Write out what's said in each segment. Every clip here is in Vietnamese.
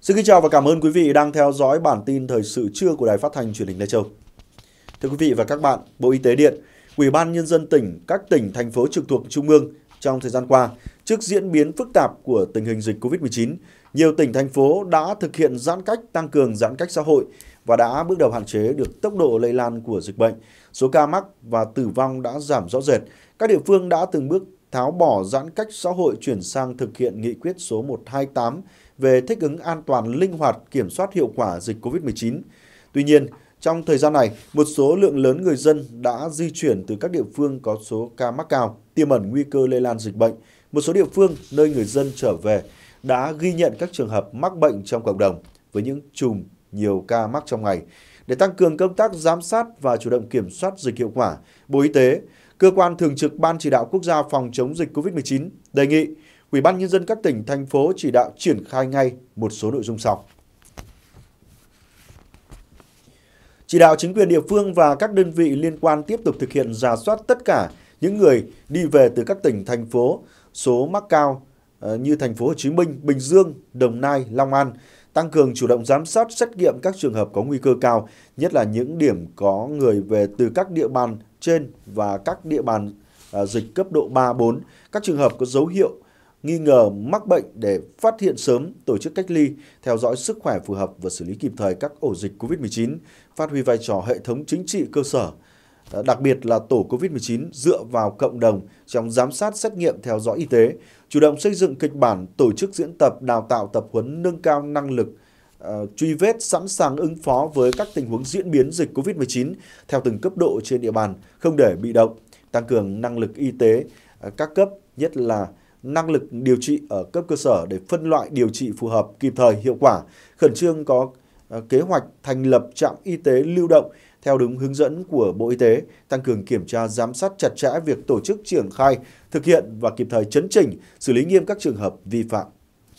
Xin kính chào và cảm ơn quý vị đang theo dõi bản tin thời sự trưa của Đài Phát thanh Truyền hình Lai Châu. Thưa quý vị và các bạn, Bộ Y tế điện, Ủy ban Nhân dân tỉnh, các tỉnh, thành phố trực thuộc Trung ương trong thời gian qua, trước diễn biến phức tạp của tình hình dịch COVID-19, nhiều tỉnh, thành phố đã thực hiện giãn cách, tăng cường giãn cách xã hội và đã bước đầu hạn chế được tốc độ lây lan của dịch bệnh. Số ca mắc và tử vong đã giảm rõ rệt. Các địa phương đã từng bước tháo bỏ giãn cách xã hội, chuyển sang thực hiện nghị quyết số 128 về thích ứng an toàn, linh hoạt, kiểm soát hiệu quả dịch COVID-19. Tuy nhiên, trong thời gian này, một số lượng lớn người dân đã di chuyển từ các địa phương có số ca mắc cao, tiềm ẩn nguy cơ lây lan dịch bệnh. Một số địa phương nơi người dân trở về đã ghi nhận các trường hợp mắc bệnh trong cộng đồng với những chùm nhiều ca mắc trong ngày. Để tăng cường công tác giám sát và chủ động kiểm soát dịch hiệu quả, Bộ Y tế, Cơ quan Thường trực Ban Chỉ đạo Quốc gia phòng chống dịch COVID-19 đề nghị Ủy ban Nhân dân các tỉnh, thành phố chỉ đạo triển khai ngay một số nội dung sau. Chỉ đạo chính quyền địa phương và các đơn vị liên quan tiếp tục thực hiện rà soát tất cả những người đi về từ các tỉnh, thành phố số mắc cao như thành phố Hồ Chí Minh, Bình Dương, Đồng Nai, Long An, tăng cường chủ động giám sát, xét nghiệm các trường hợp có nguy cơ cao, nhất là những điểm có người về từ các địa bàn trên và các địa bàn dịch cấp độ 3, 4, các trường hợp có dấu hiệu nghi ngờ mắc bệnh để phát hiện sớm, tổ chức cách ly, theo dõi sức khỏe phù hợp và xử lý kịp thời các ổ dịch COVID-19, phát huy vai trò hệ thống chính trị cơ sở, đặc biệt là tổ COVID-19 dựa vào cộng đồng trong giám sát, xét nghiệm, theo dõi y tế, chủ động xây dựng kịch bản, tổ chức diễn tập, đào tạo, tập huấn, nâng cao năng lực, truy vết, sẵn sàng ứng phó với các tình huống diễn biến dịch COVID-19 theo từng cấp độ trên địa bàn, không để bị động, tăng cường năng lực y tế các cấp, nhất là năng lực điều trị ở cấp cơ sở để phân loại điều trị phù hợp, kịp thời, hiệu quả, khẩn trương có kế hoạch thành lập trạm y tế lưu động theo đúng hướng dẫn của Bộ Y tế, tăng cường kiểm tra, giám sát chặt chẽ việc tổ chức triển khai, thực hiện và kịp thời chấn chỉnh, xử lý nghiêm các trường hợp vi phạm.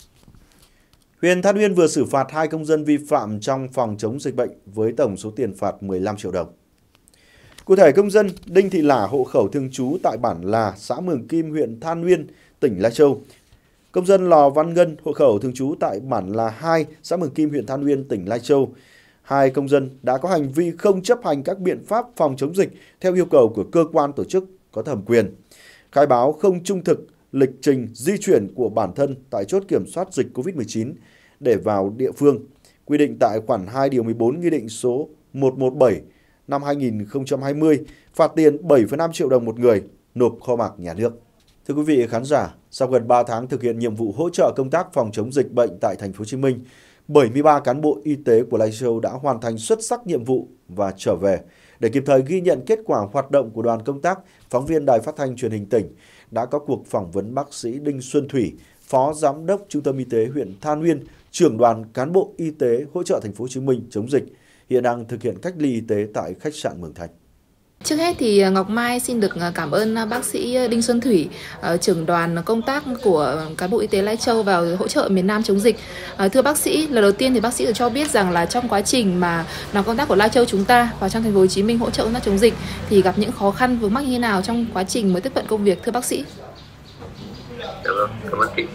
Huyện Than Uyên vừa xử phạt 2 công dân vi phạm trong phòng chống dịch bệnh với tổng số tiền phạt 15 triệu đồng. Cụ thể, công dân Đinh Thị Lả, hộ khẩu thường trú tại bản Là, xã Mường Kim, huyện Than Uyên, tỉnh Lai Châu. Công dân Lò Văn Ngân, hộ khẩu thường trú tại bản Là 2, xã Mường Kim, huyện Than Uyên, tỉnh Lai Châu. 2 công dân đã có hành vi không chấp hành các biện pháp phòng chống dịch theo yêu cầu của cơ quan tổ chức có thẩm quyền, khai báo không trung thực lịch trình di chuyển của bản thân tại chốt kiểm soát dịch COVID-19 để vào địa phương, quy định tại khoản 2 điều 14 Nghị định số 117 năm 2020, phạt tiền 7,5 triệu đồng một người, nộp kho bạc nhà nước. Thưa quý vị khán giả, sau gần 3 tháng thực hiện nhiệm vụ hỗ trợ công tác phòng chống dịch bệnh tại thành phố Hồ Chí Minh, 73 cán bộ y tế của Lai Châu đã hoàn thành xuất sắc nhiệm vụ và trở về. Để kịp thời ghi nhận kết quả hoạt động của đoàn công tác, phóng viên Đài Phát thanh Truyền hình tỉnh đã có cuộc phỏng vấn bác sĩ Đinh Xuân Thủy, Phó Giám đốc Trung tâm Y tế huyện Than Uyên, trưởng đoàn cán bộ y tế hỗ trợ thành phố Hồ Chí Minh chống dịch, hiện đang thực hiện cách ly y tế tại khách sạn Mường Thanh. Trước hết thì Ngọc Mai xin được cảm ơn bác sĩ Đinh Xuân Thủy, trưởng đoàn công tác của cán bộ y tế Lai Châu vào hỗ trợ miền Nam chống dịch. Thưa bác sĩ, lần đầu tiên thì bác sĩ được cho biết rằng là trong quá trình mà đoàn công tác của Lai Châu chúng ta vào trong thành phố Hồ Chí Minh hỗ trợ công tác chống dịch thì gặp những khó khăn vướng mắc như thế nào trong quá trình mới tiếp cận công việc, thưa bác sĩ? Cảm ơn chị.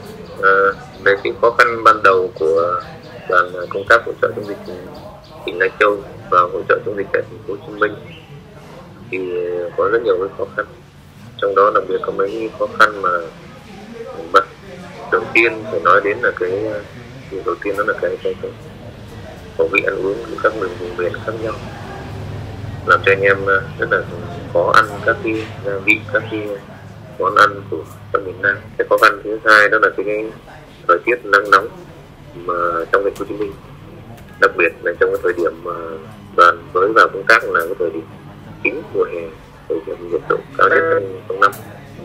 Về cái khó khăn ban đầu của đoàn công tác hỗ trợ chống dịch tỉnh Lai Châu và hỗ trợ chống dịch tại thành phố Hồ Chí Minh thì có rất nhiều cái khó khăn, trong đó đặc biệt có mấy khó khăn mà bật đầu tiên phải nói đến là cái điều đầu tiên đó là cái khẩu vị ăn uống của các vùng miền khác nhau, làm cho anh em rất là khó ăn các cái gia vị, các cái món ăn của các miền Nam. Cái khó khăn thứ hai đó là cái thời tiết nắng nóng mà trong thành phố Hồ Chí Minh, đặc biệt là trong cái thời điểm mà đoàn mới vào công tác là cái thời điểm chính mùa hè, thời điểm nhiệt độ cao nhất trong năm.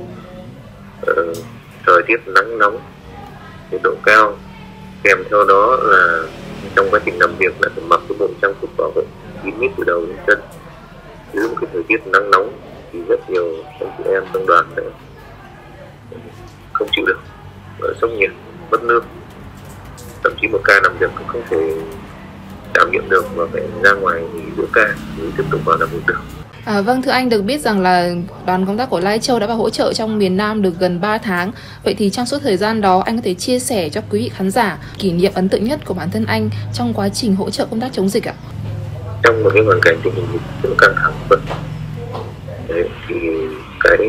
Thời tiết nắng nóng, nhiệt độ cao, kèm theo đó là trong quá trình làm việc là phải mặc cái bộ trang phục bảo hộ kín mít từ đầu đến chân. Dưới một cái thời tiết nắng nóng thì rất nhiều anh chị em trong đoàn đã không chịu được, sốc nhiệt, mất nước, thậm chí một ca làm việc cũng không thể đảm nhiệm được và phải ra ngoài nghỉ giữa ca mới tiếp tục vào làm việc được. Vâng, thưa anh, được biết rằng là đoàn công tác của Lai Châu đã vào hỗ trợ trong miền Nam được gần 3 tháng. Vậy thì trong suốt thời gian đó, anh có thể chia sẻ cho quý vị khán giả kỷ niệm ấn tượng nhất của bản thân anh trong quá trình hỗ trợ công tác chống dịch ạ? Trong một cái hoàn cảnh tình hình dịch rất căng thẳng vậy, thì cái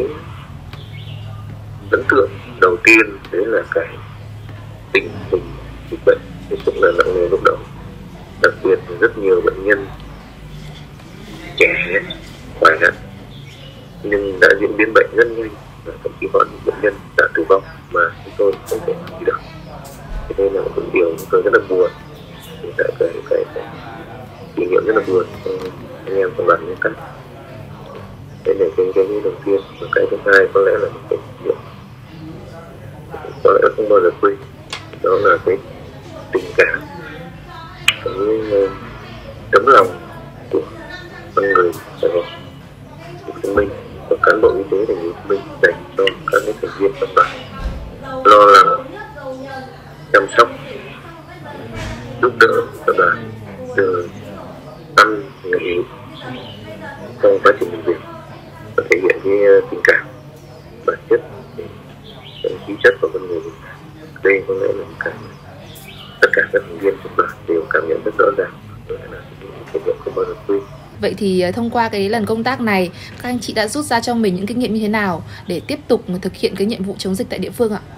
ấn tượng đầu tiên đấy là cái tình hình dịch bệnh hết sức là nặng nề lúc đầu, đặc biệt là rất nhiều bệnh nhân trẻ khỏe nhưng đã diễn biến bệnh rất nhanh và thậm chí có những bệnh nhân đã tử vong mà chúng tôi không thể làm gì được. Thế nên là một điều chúng tôi rất là buồn, cái kỷ niệm rất là buồn anh em trong đoàn nhân cách. Đây là cái đầu tiên, và cái thứ hai có lẽ là một cái kỷ niệm có lẽ không bao giờ quên, đó là cái tình cảm, cái tấm lòng của con người Sài Gòn, Hồ Chí Minh và cán bộ y tế thành phố Hồ Chí Minh dành cho các thành viên trong đoàn, lo lắng, chăm sóc, giúp đỡ cho đoàn từ ăn nghỉ trong quá trình làm việc và thể hiện cái tình cảm, bản chất, khí chất của con người. Đây có lẽ là tất cả các thành viên trong đoàn đều cảm nhận rất rõ ràng, đó là cái việc không bao giờ quên. Vậy thì thông qua cái lần công tác này, các anh chị đã rút ra cho mình những kinh nghiệm như thế nào để tiếp tục thực hiện cái nhiệm vụ chống dịch tại địa phương ạ?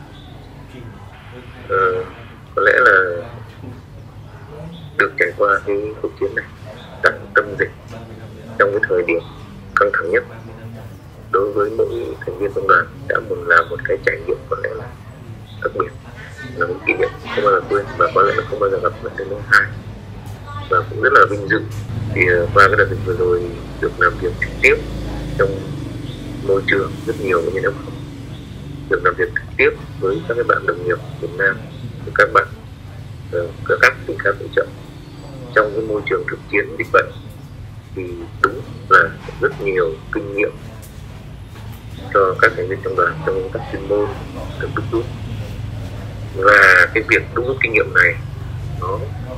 Có lẽ là được trải qua cái cuộc chiến này tại tâm dịch trong cái thời điểm căng thẳng nhất, đối với mỗi thành viên trong đoàn đã làm một cái trải nghiệm có lẽ là đặc biệt, là một kỷ niệm không bao giờ quên và có lẽ là không bao giờ gặp lần thứ hai. Và cũng rất là vinh dự thì qua cái đợt dịch vừa rồi được làm việc trực tiếp trong môi trường rất nhiều bệnh nhân F0, được làm việc trực tiếp với các bạn đồng nghiệp miền Nam, với các bạn các tỉnh khác hỗ trợ trong cái môi trường thực chiến dịch bệnh, thì đúng là rất nhiều kinh nghiệm cho các thành viên trong đoàn trong công tác chuyên môn được đúc rút. Và cái việc đúc rút kinh nghiệm này nó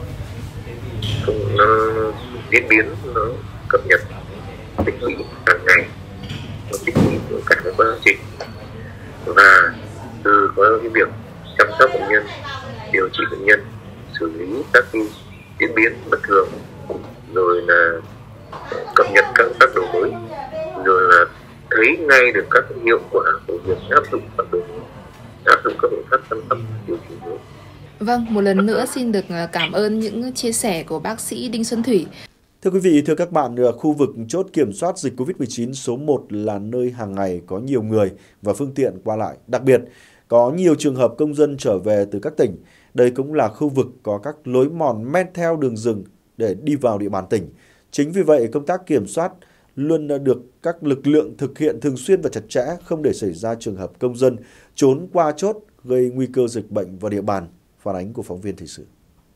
diễn biến, nó cập nhật tích lũy hàng ngày, nó tích lũy của cả cái quá trình, và từ có cái việc chăm sóc bệnh nhân, điều trị bệnh nhân, xử lý các cái diễn biến bất thường, rồi là cập nhật các tác đồ mới, rồi là thấy ngay được các hiệu quả của việc áp dụng các đồ mới, áp dụng các biện pháp chăm sóc điều trị mới. Vâng, một lần nữa xin được cảm ơn những chia sẻ của bác sĩ Đinh Xuân Thủy. Thưa quý vị, thưa các bạn, khu vực chốt kiểm soát dịch COVID-19 số 1 là nơi hàng ngày có nhiều người và phương tiện qua lại. Đặc biệt, có nhiều trường hợp công dân trở về từ các tỉnh. Đây cũng là khu vực có các lối mòn men theo đường rừng để đi vào địa bàn tỉnh. Chính vì vậy, công tác kiểm soát luôn được các lực lượng thực hiện thường xuyên và chặt chẽ, không để xảy ra trường hợp công dân trốn qua chốt gây nguy cơ dịch bệnh vào địa bàn. Phản ánh của phóng viên thời sự.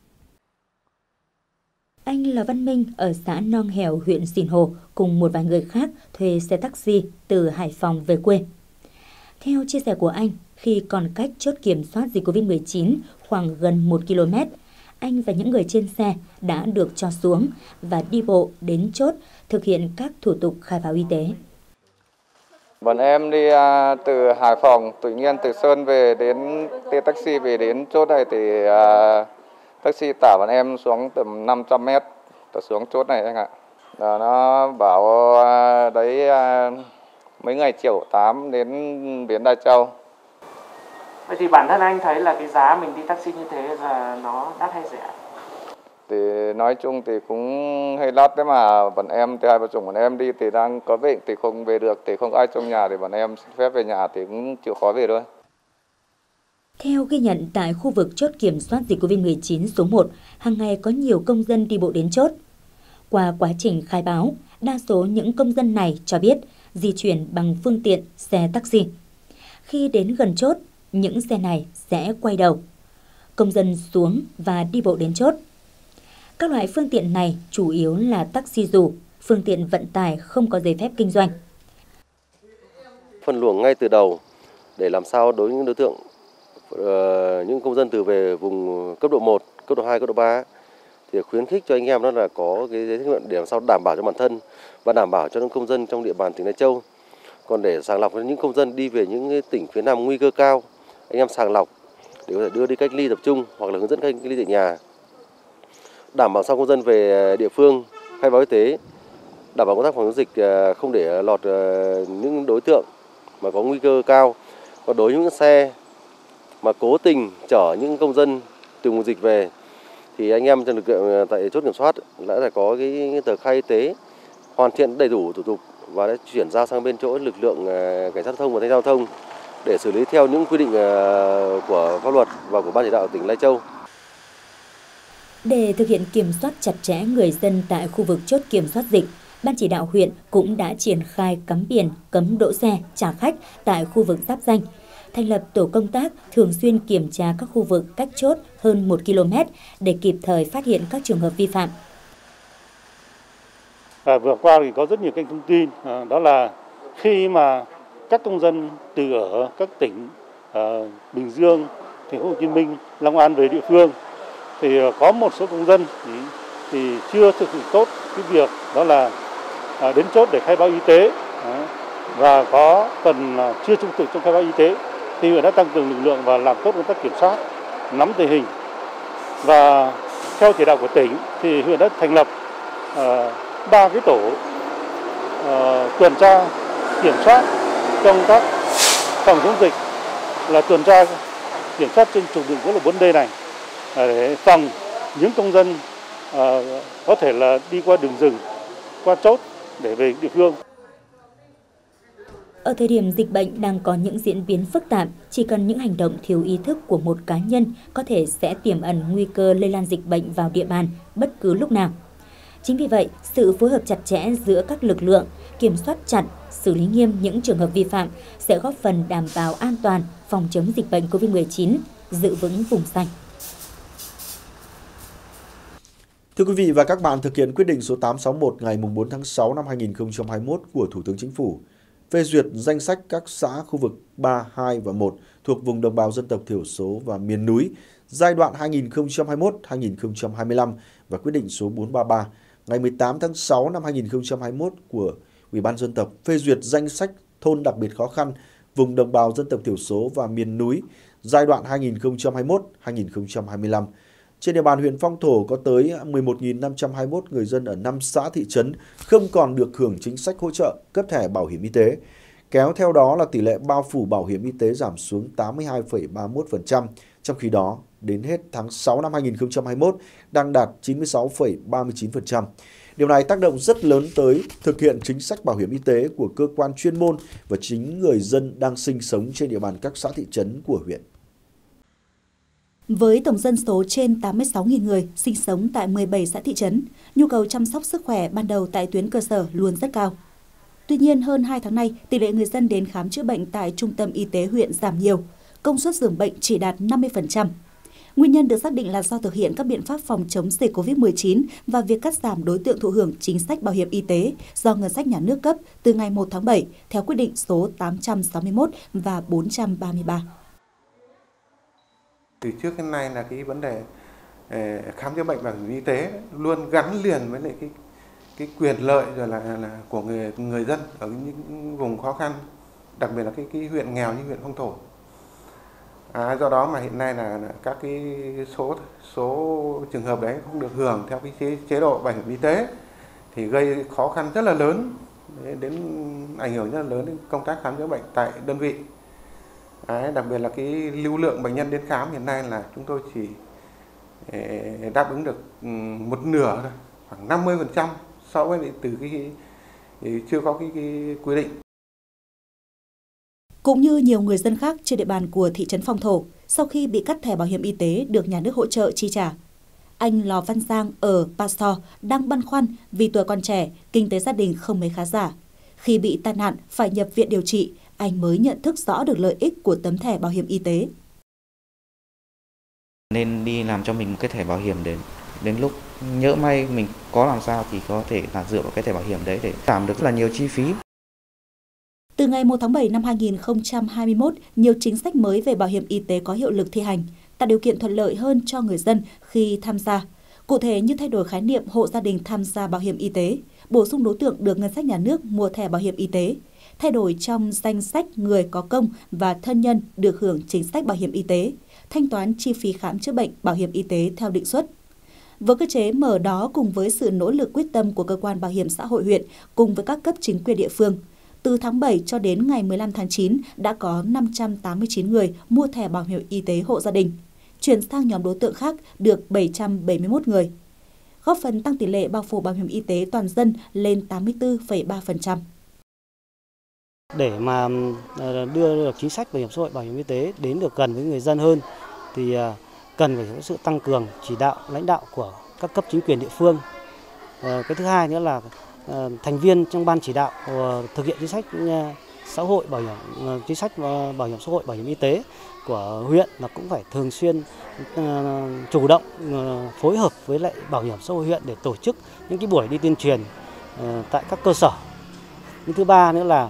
Anh Lò Văn Minh ở xã Nong Hèo, huyện Sìn Hồ cùng một vài người khác thuê xe taxi từ Hải Phòng về quê. Theo chia sẻ của anh, khi còn cách chốt kiểm soát dịch COVID-19 khoảng gần 1 km, anh và những người trên xe đã được cho xuống và đi bộ đến chốt thực hiện các thủ tục khai báo y tế. Bọn em đi từ Hải Phòng, tự nhiên từ Sơn về đến taxi về đến chốt này thì taxi tải bọn em xuống tầm 500 mét xuống chốt này anh ạ. Nó bảo đấy mấy ngày chiều 8 đến bến Lai Châu. Vậy thì bản thân anh thấy là cái giá mình đi taxi như thế là nó đắt hay rẻ? Thì nói chung thì cũng hơi đắt đấy, mà bọn em thì hai vợ chồng bọn em đi thì đang có bệnh thì không về được, thì không có ai trong nhà thì bọn em xin phép về nhà thì cũng chịu khó về thôi. Theo ghi nhận tại khu vực chốt kiểm soát dịch COVID-19 số 1, hàng ngày có nhiều công dân đi bộ đến chốt. Qua quá trình khai báo, đa số những công dân này cho biết di chuyển bằng phương tiện xe taxi. Khi đến gần chốt, những xe này sẽ quay đầu. Công dân xuống và đi bộ đến chốt. Các loại phương tiện này chủ yếu là taxi dù, phương tiện vận tải không có giấy phép kinh doanh. Phân luồng ngay từ đầu để làm sao đối với những đối tượng, những công dân từ về vùng cấp độ 1, cấp độ 2, cấp độ 3 thì khuyến khích cho anh em đó là có cái giấy xét nghiệm để làm sao đảm bảo cho bản thân và đảm bảo cho những công dân trong địa bàn tỉnh Lai Châu. Còn để sàng lọc những công dân đi về những tỉnh phía Nam nguy cơ cao, anh em sàng lọc để có thể đưa đi cách ly tập trung hoặc là hướng dẫn cách ly tại nhà. Đảm bảo sao công dân về địa phương khai báo y tế, đảm bảo công tác phòng chống dịch không để lọt những đối tượng mà có nguy cơ cao. Còn đối với những xe mà cố tình chở những công dân từ vùng dịch về thì anh em trong lực lượng tại chốt kiểm soát đã phải có cái tờ khai y tế, hoàn thiện đầy đủ thủ tục và đã chuyển giao sang bên chỗ lực lượng cảnh sát giao thông và thanh tra giao thông để xử lý theo những quy định của pháp luật và của Ban chỉ đạo tỉnh Lai Châu. Để thực hiện kiểm soát chặt chẽ người dân tại khu vực chốt kiểm soát dịch, Ban chỉ đạo huyện cũng đã triển khai cắm biển cấm đỗ xe, trả khách tại khu vực giáp ranh, thành lập tổ công tác thường xuyên kiểm tra các khu vực cách chốt hơn 1 km để kịp thời phát hiện các trường hợp vi phạm. Vừa qua thì có rất nhiều kênh thông tin, đó là khi mà các công dân từ ở các tỉnh Bình Dương, Thành phố Hồ Chí Minh, Long An về địa phương thì có một số công dân thì chưa thực hiện tốt cái việc đó là đến chốt để khai báo y tế và có phần chưa trung thực trong khai báo y tế, thì huyện đã tăng cường lực lượng và làm tốt công tác kiểm soát, nắm tình hình. Và theo chỉ đạo của tỉnh thì huyện đã thành lập 3 cái tổ tuần tra kiểm soát công tác phòng chống dịch, là tuần tra kiểm soát trên trục đường quốc lộ 4D này để phòng những công dân có thể là đi qua đường rừng, qua chốt để về địa phương. Ở thời điểm dịch bệnh đang có những diễn biến phức tạp, chỉ cần những hành động thiếu ý thức của một cá nhân có thể sẽ tiềm ẩn nguy cơ lây lan dịch bệnh vào địa bàn bất cứ lúc nào. Chính vì vậy, sự phối hợp chặt chẽ giữa các lực lượng, kiểm soát chặt, xử lý nghiêm những trường hợp vi phạm sẽ góp phần đảm bảo an toàn phòng chống dịch bệnh COVID-19, giữ vững vùng xanh. Thưa quý vị và các bạn, thực hiện quyết định số 861 ngày 4 tháng 6 năm 2021 của Thủ tướng Chính phủ phê duyệt danh sách các xã khu vực 3, 2 và 1 thuộc vùng đồng bào dân tộc thiểu số và miền núi giai đoạn 2021-2025 và quyết định số 433 ngày 18 tháng 6 năm 2021 của Ủy ban Dân tộc phê duyệt danh sách thôn đặc biệt khó khăn vùng đồng bào dân tộc thiểu số và miền núi giai đoạn 2021-2025. Trên địa bàn huyện Phong Thổ có tới 11.521 người dân ở 5 xã thị trấn không còn được hưởng chính sách hỗ trợ cấp thẻ bảo hiểm y tế. Kéo theo đó là tỷ lệ bao phủ bảo hiểm y tế giảm xuống 82,31%, trong khi đó đến hết tháng 6 năm 2021 đang đạt 96,39%. Điều này tác động rất lớn tới thực hiện chính sách bảo hiểm y tế của cơ quan chuyên môn và chính người dân đang sinh sống trên địa bàn các xã thị trấn của huyện. Với tổng dân số trên 86.000 người sinh sống tại 17 xã thị trấn, nhu cầu chăm sóc sức khỏe ban đầu tại tuyến cơ sở luôn rất cao. Tuy nhiên, hơn 2 tháng nay, tỷ lệ người dân đến khám chữa bệnh tại trung tâm y tế huyện giảm nhiều, công suất giường bệnh chỉ đạt 50%. Nguyên nhân được xác định là do thực hiện các biện pháp phòng chống dịch COVID-19 và việc cắt giảm đối tượng thụ hưởng chính sách bảo hiểm y tế do ngân sách nhà nước cấp từ ngày 1 tháng 7 theo quyết định số 861 và 433. Từ trước đến nay là cái vấn đề khám chữa bệnh bảo hiểm y tế luôn gắn liền với lại cái quyền lợi rồi là của người dân ở những vùng khó khăn, đặc biệt là cái huyện nghèo như huyện Phong Thổ. Do đó mà hiện nay là các cái số trường hợp đấy không được hưởng theo cái chế độ bảo hiểm y tế thì gây khó khăn rất là lớn, đến ảnh hưởng rất là lớn đến công tác khám chữa bệnh tại đơn vị. Đặc biệt là cái lưu lượng bệnh nhân đến khám hiện nay là chúng tôi chỉ đáp ứng được một nửa thôi, khoảng 50% so với từ cái chưa có cái quy định. Cũng như nhiều người dân khác trên địa bàn của thị trấn Phong Thổ, sau khi bị cắt thẻ bảo hiểm y tế được nhà nước hỗ trợ chi trả, anh Lò Văn Giang ở Pa So đang băn khoăn vì tuổi còn trẻ, kinh tế gia đình không mấy khá giả. Khi bị tai nạn phải nhập viện điều trị, anh mới nhận thức rõ được lợi ích của tấm thẻ bảo hiểm y tế. Nên đi làm cho mình một cái thẻ bảo hiểm đến lúc nhỡ may mình có làm sao thì có thể là dựa vào cái thẻ bảo hiểm đấy để giảm được rất là nhiều chi phí. Từ ngày 1 tháng 7 năm 2021, nhiều chính sách mới về bảo hiểm y tế có hiệu lực thi hành, tạo điều kiện thuận lợi hơn cho người dân khi tham gia. Cụ thể như thay đổi khái niệm hộ gia đình tham gia bảo hiểm y tế, bổ sung đối tượng được ngân sách nhà nước mua thẻ bảo hiểm y tế, thay đổi trong danh sách người có công và thân nhân được hưởng chính sách bảo hiểm y tế, thanh toán chi phí khám chữa bệnh bảo hiểm y tế theo định suất. Với cơ chế mở đó cùng với sự nỗ lực quyết tâm của cơ quan bảo hiểm xã hội huyện cùng với các cấp chính quyền địa phương, từ tháng 7 cho đến ngày 15 tháng 9 đã có 589 người mua thẻ bảo hiểm y tế hộ gia đình, chuyển sang nhóm đối tượng khác được 771 người, góp phần tăng tỷ lệ bao phủ bảo hiểm y tế toàn dân lên 84,3%. Để mà đưa được chính sách bảo hiểm xã hội, bảo hiểm y tế đến được gần với người dân hơn thì cần phải có sự tăng cường chỉ đạo lãnh đạo của các cấp chính quyền địa phương. Cái thứ hai nữa là thành viên trong ban chỉ đạo thực hiện chính sách xã hội bảo hiểm, chính sách bảo hiểm xã hội, bảo hiểm y tế của huyện là cũng phải thường xuyên chủ động phối hợp với lại bảo hiểm xã hội huyện để tổ chức những cái buổi đi tuyên truyền tại các cơ sở. Cái thứ ba nữa là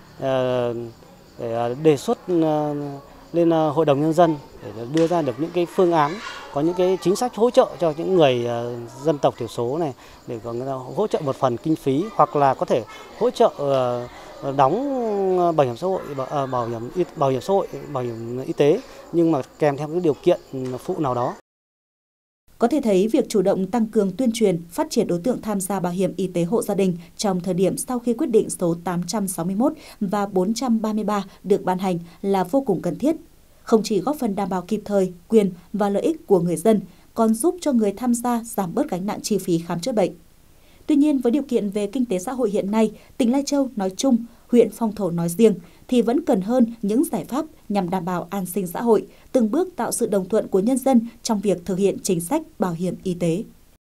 để đề xuất lên Hội đồng Nhân dân để đưa ra được những cái phương án, có những cái chính sách hỗ trợ cho những người dân tộc thiểu số này, để có hỗ trợ một phần kinh phí hoặc là có thể hỗ trợ đóng bảo hiểm xã hội, bảo hiểm y tế, nhưng mà kèm theo cái điều kiện phụ nào đó. Có thể thấy việc chủ động tăng cường tuyên truyền, phát triển đối tượng tham gia bảo hiểm y tế hộ gia đình trong thời điểm sau khi quyết định số 861 và 433 được ban hành là vô cùng cần thiết. Không chỉ góp phần đảm bảo kịp thời quyền và lợi ích của người dân, còn giúp cho người tham gia giảm bớt gánh nặng chi phí khám chữa bệnh. Tuy nhiên, với điều kiện về kinh tế xã hội hiện nay, tỉnh Lai Châu nói chung, huyện Phong Thổ nói riêng thì vẫn cần hơn những giải pháp nhằm đảm bảo an sinh xã hội, từng bước tạo sự đồng thuận của nhân dân trong việc thực hiện chính sách bảo hiểm y tế.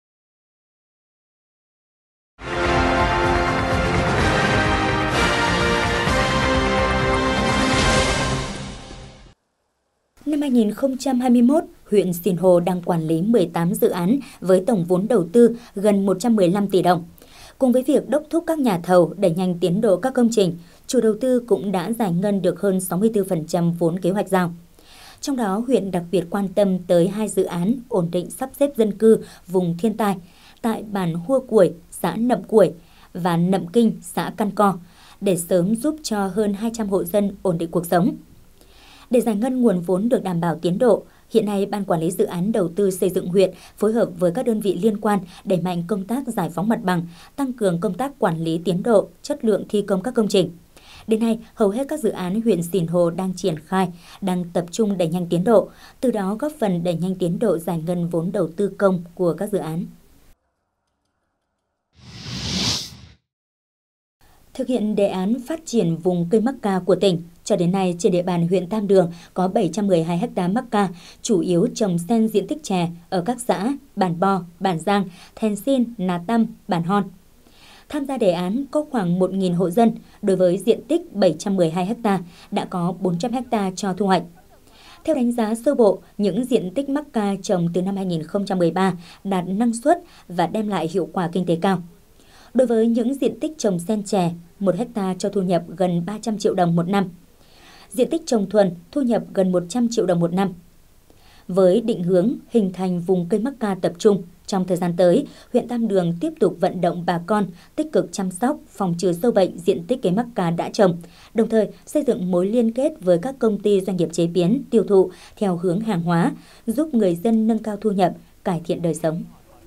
Năm 2021, huyện Sìn Hồ đang quản lý 18 dự án với tổng vốn đầu tư gần 115 tỷ đồng. Cùng với việc đốc thúc các nhà thầu đẩy nhanh tiến độ các công trình, chủ đầu tư cũng đã giải ngân được hơn 64% vốn kế hoạch giao. Trong đó, huyện đặc biệt quan tâm tới 2 dự án ổn định sắp xếp dân cư vùng thiên tai tại bản Hua Cuổi, xã Nậm Cuổi và Nậm Kinh, xã Căn Co, để sớm giúp cho hơn 200 hộ dân ổn định cuộc sống. Để giải ngân nguồn vốn được đảm bảo tiến độ, hiện nay Ban Quản lý Dự án Đầu tư xây dựng huyện phối hợp với các đơn vị liên quan đẩy mạnh công tác giải phóng mặt bằng, tăng cường công tác quản lý tiến độ, chất lượng thi công các công trình. Đến nay, hầu hết các dự án huyện Sìn Hồ đang triển khai, đang tập trung đẩy nhanh tiến độ, từ đó góp phần đẩy nhanh tiến độ giải ngân vốn đầu tư công của các dự án. Thực hiện đề án phát triển vùng cây mắc ca của tỉnh, cho đến nay trên địa bàn huyện Tam Đường có 712 ha mắc ca, chủ yếu trồng xen diện tích chè ở các xã Bản Bo, Bản Giang, Thèn Xin, Nà Tâm, Bản Hon. Tham gia đề án có khoảng 1.000 hộ dân, đối với diện tích 712 ha, đã có 400 ha cho thu hoạch. Theo đánh giá sơ bộ, những diện tích mắc ca trồng từ năm 2013 đạt năng suất và đem lại hiệu quả kinh tế cao. Đối với những diện tích trồng xen chè, 1 ha cho thu nhập gần 300 triệu đồng một năm. Diện tích trồng thuần thu nhập gần 100 triệu đồng một năm. Với định hướng hình thành vùng cây mắc ca tập trung, trong thời gian tới, huyện Tam Đường tiếp tục vận động bà con tích cực chăm sóc, phòng trừ sâu bệnh diện tích cây mắc ca đã trồng, đồng thời xây dựng mối liên kết với các công ty doanh nghiệp chế biến, tiêu thụ theo hướng hàng hóa, giúp người dân nâng cao thu nhập, cải thiện đời sống.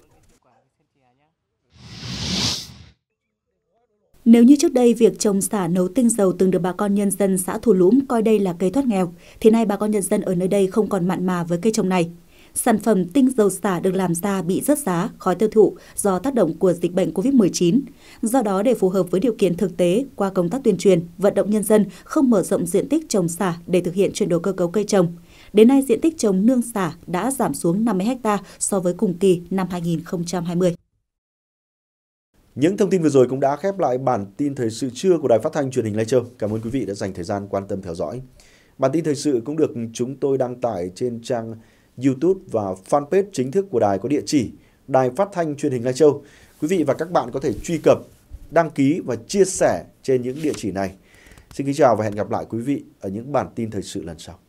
Nếu như trước đây việc trồng sả nấu tinh dầu từng được bà con nhân dân xã Thù Lũng coi đây là cây thoát nghèo, thì nay bà con nhân dân ở nơi đây không còn mặn mà với cây trồng này. Sản phẩm tinh dầu sả được làm ra bị rớt giá, khó tiêu thụ do tác động của dịch bệnh COVID-19. Do đó, để phù hợp với điều kiện thực tế, qua công tác tuyên truyền, vận động nhân dân không mở rộng diện tích trồng sả để thực hiện chuyển đổi cơ cấu cây trồng. Đến nay, diện tích trồng nương sả đã giảm xuống 50 ha so với cùng kỳ năm 2020. Những thông tin vừa rồi cũng đã khép lại bản tin thời sự trưa của Đài Phát thanh Truyền hình Lai Châu. Cảm ơn quý vị đã dành thời gian quan tâm theo dõi. Bản tin thời sự cũng được chúng tôi đăng tải trên trang YouTube và fanpage chính thức của đài có địa chỉ Đài Phát thanh Truyền hình Lai Châu. Quý vị và các bạn có thể truy cập, đăng ký và chia sẻ trên những địa chỉ này. Xin kính chào và hẹn gặp lại quý vị ở những bản tin thời sự lần sau.